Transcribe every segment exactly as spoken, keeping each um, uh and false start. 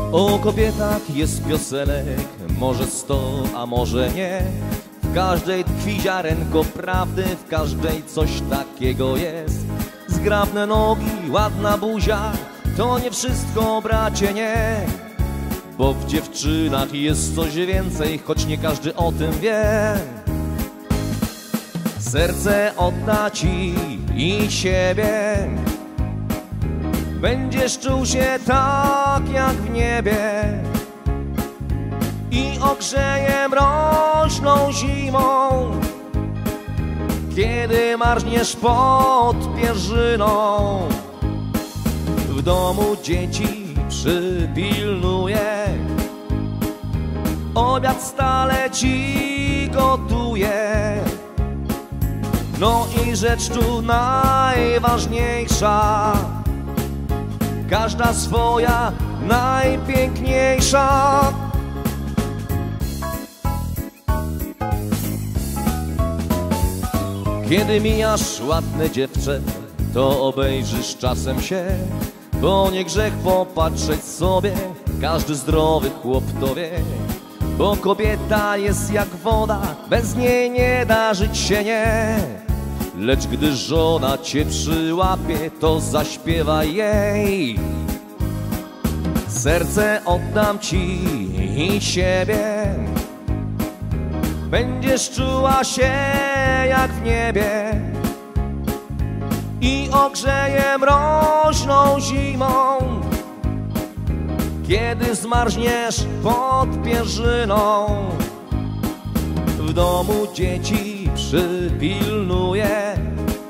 O kobietach jest piosenek, może sto, a może nie. W każdej tkwi ziarenko prawdy, w każdej coś takiego jest. Zgrabne nogi, ładna buzia, to nie wszystko, bracie, nie. Bo w dziewczynach jest coś więcej, choć nie każdy o tym wie. Serce odda ci i siebie, będziesz czuł się tak jak w niebie i ogrzeje mroźną zimą, kiedy marzniesz pod pierzyną. W domu dzieci przypilnuję, obiad stale ci gotuję. No i rzecz tu najważniejsza, każda swoja najpiękniejsza. Kiedy mijasz ładne dziewczę, to obejrzysz czasem się, bo nie grzech popatrzeć sobie, każdy zdrowy chłop to wie. Bo kobieta jest jak woda, bez niej nie da żyć się, nie. Lecz gdy żona cię przyłapie, to zaśpiewaj jej. Serce oddam ci i siebie, będziesz czuła się jak w niebie i ogrzeje mroźną zimą, kiedy zmarzniesz pod pierzyną. W domu dzieci przypilnuję,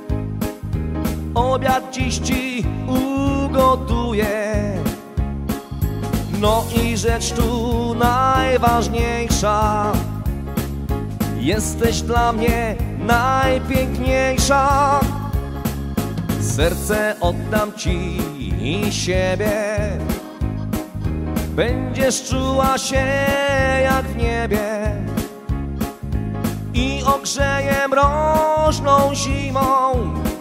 obiad dziś ci ugotuję. No i rzecz tu najważniejsza, jesteś dla mnie najpiękniejsza. Serce oddam ci i siebie, będziesz czuła się jak w niebie i ogrzeje mroźną zimą,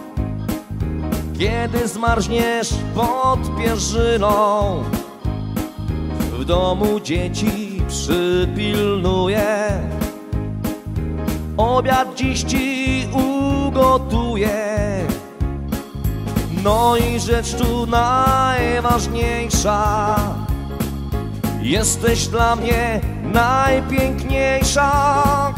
kiedy zmarzniesz pod pierzyną. W domu dzieci przypilnuję, obiad dziś ci ugotuję. No i rzecz tu najważniejsza, jesteś dla mnie najpiękniejsza.